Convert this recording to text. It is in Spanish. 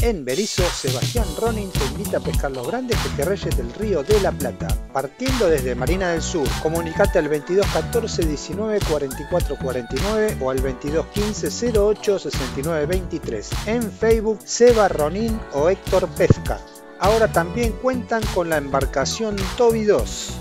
En Berisso, Sebastián Ronin te invita a pescar los grandes pejerreyes del Río de la Plata. Partiendo desde Marina del Sur, comunicate al 2214 19 44 49 o al 2215 08 69 23. En Facebook, Seba Ronin o Héctor Pesca. Ahora también cuentan con la embarcación Toby 2.